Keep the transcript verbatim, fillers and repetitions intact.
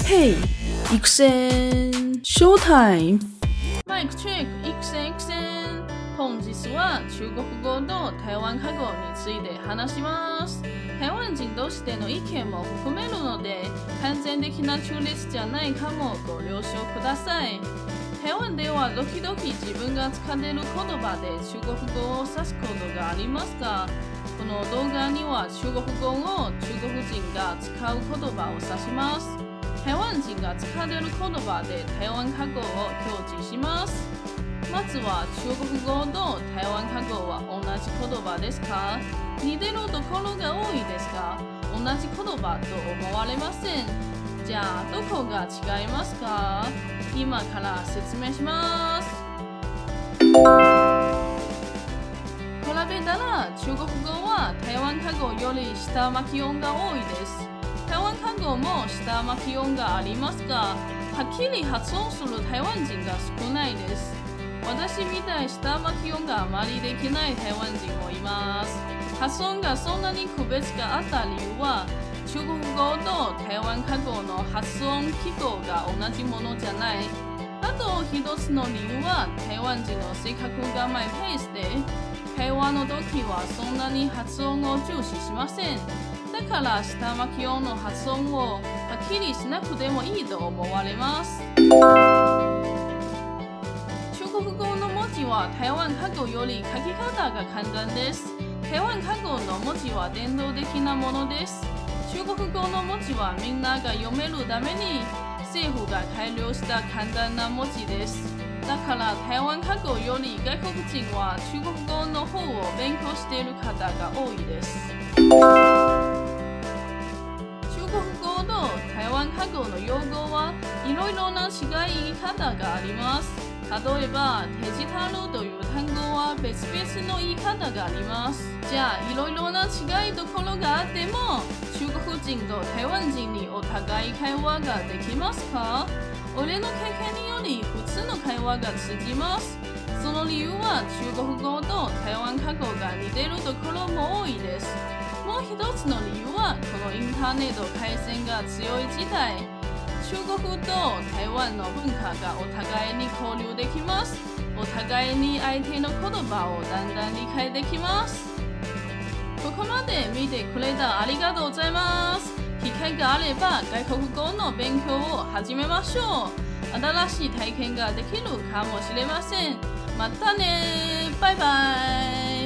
Hey! 育成ショータイムマイクチェック、育成育成。本日は中国語と台湾過去について話します。台湾人としての意見も含めるので、完全的な中立じゃないかもご了承ください。台湾では時々自分が使っている言葉で中国語を指すことがありますが、この動画には中国語を中国人が使う言葉を指します。台湾人が使っている言葉で台湾過去を表示します。まずは中国語と台湾過去は同じ言葉ですか？似てるところが多いですが、同じ言葉と思われません。じゃあどこが違いますか？今から説明します。比べたら中国語は台湾過去より下巻き音が多いです。台湾過去も下巻き音がありますが、はっきり発音する台湾人が少ないです。私みたい下巻き音があまりできない台湾人もいます。発音がそんなに区別があった理由は、中国語と台湾過去の発音記号が同じものじゃない。あと一つの理由は、台湾人の性格がマイペースで、会話の時はそんなに発音を重視しません。だから下巻き音の発音をはっきりしなくてもいいと思われます。中国語の文字は台湾過去より書き方が簡単です。台湾過去の文字は伝統的なものです。中国語の文字はみんなが読めるために政府が改良した簡単な文字です。だから台湾過去より外国人は中国語の方を勉強している方が多いです。中国語と台湾過去の用語はいろいろな違い方があります。例えば、デジタルという単語は別々の言い方があります。じゃあ、いろいろな違いところがあっても、中国人と台湾人にお互い会話ができますか？俺の経験により普通の会話が通じます。その理由は中国語と台湾過去が似ているところも多いです。もう一つの理由はこのインターネット回線が強い時代。中国と台湾の文化がお互いに交流できます。お互いに相手の言葉をだんだん理解できます。ここまで見てくれたありがとうございます。機会があれば外国語の勉強を始めましょう。新しい体験ができるかもしれません。またね、バイバイ。